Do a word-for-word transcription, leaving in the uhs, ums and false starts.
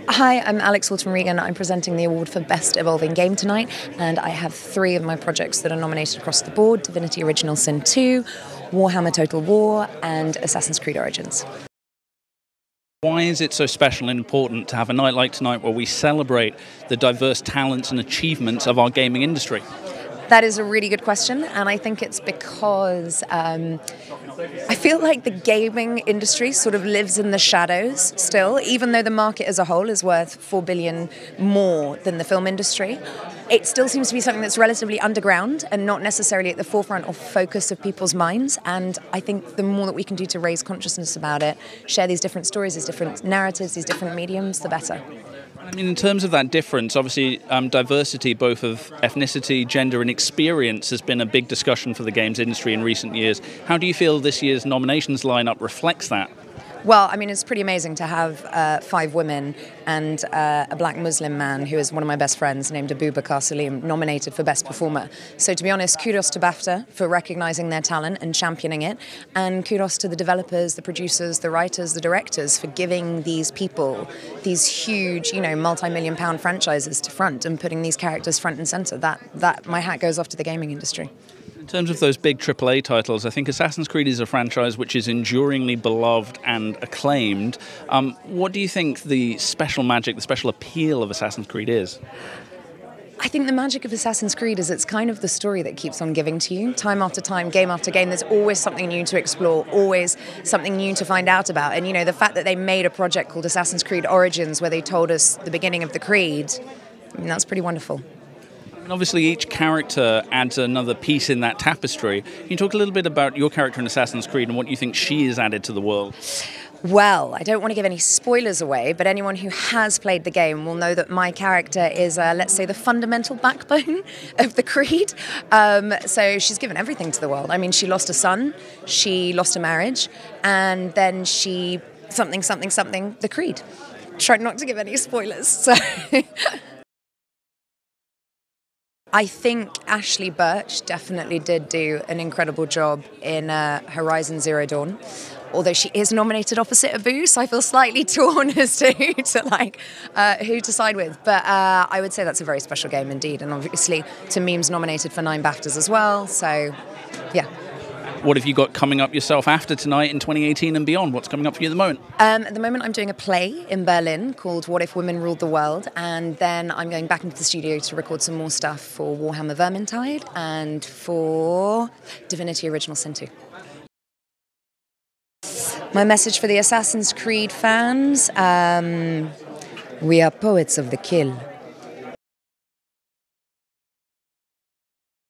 Hi, I'm Alix Wilton Regan. I'm presenting the award for Best Evolving Game tonight, and I have three of my projects that are nominated across the board: Divinity Original Sin two, Warhammer Total War, and Assassin's Creed Origins. Why is it so special and important to have a night like tonight where we celebrate the diverse talents and achievements of our gaming industry? That is a really good question, and I think it's because um, I feel like the gaming industry sort of lives in the shadows still, even though the market as a whole is worth four billion dollars more than the film industry. It still seems to be something that's relatively underground and not necessarily at the forefront or focus of people's minds, and I think the more that we can do to raise consciousness about it, share these different stories, these different narratives, these different mediums, the better. I mean, in terms of that difference, obviously um, diversity both of ethnicity, gender and experience has been a big discussion for the games industry in recent years. How do you feel this year's nominations lineup reflects that? Well, I mean, it's pretty amazing to have uh, five women and uh, a black Muslim man who is one of my best friends named Abubakar Salim nominated for Best Performer. So to be honest, kudos to BAFTA for recognising their talent and championing it, and kudos to the developers, the producers, the writers, the directors for giving these people these huge, you know, multi-million pound franchises to front and putting these characters front and centre. That, that, my hat goes off to the gaming industry. In terms of those big triple A titles, I think Assassin's Creed is a franchise which is enduringly beloved and acclaimed. Um, what do you think the special magic, the special appeal of Assassin's Creed is? I think the magic of Assassin's Creed is it's kind of the story that keeps on giving to you. Time after time, game after game, there's always something new to explore, always something new to find out about. And, you know, the fact that they made a project called Assassin's Creed Origins where they told us the beginning of the Creed, I mean, that's pretty wonderful. And obviously each character adds another piece in that tapestry. Can you talk a little bit about your character in Assassin's Creed and what you think she has added to the world? Well, I don't want to give any spoilers away, but anyone who has played the game will know that my character is, uh, let's say, the fundamental backbone of the Creed. Um, so she's given everything to the world. I mean, she lost a son, she lost a marriage, and then she something, something, something, the Creed. Tried not to give any spoilers, so... I think Ashley Birch definitely did do an incredible job in uh, Horizon Zero Dawn, although she is nominated opposite Abu, so I feel slightly torn as to who to, like, uh, who to side with. But uh, I would say that's a very special game indeed, and obviously Tamim's nominated for nine BAFTAs as well, so yeah. What have you got coming up yourself after tonight in twenty eighteen and beyond? What's coming up for you at the moment? Um, at the moment, I'm doing a play in Berlin called What If Women Ruled the World, and then I'm going back into the studio to record some more stuff for Warhammer Vermintide and for Divinity Original Sin two. My message for the Assassin's Creed fans, um, we are poets of the kill.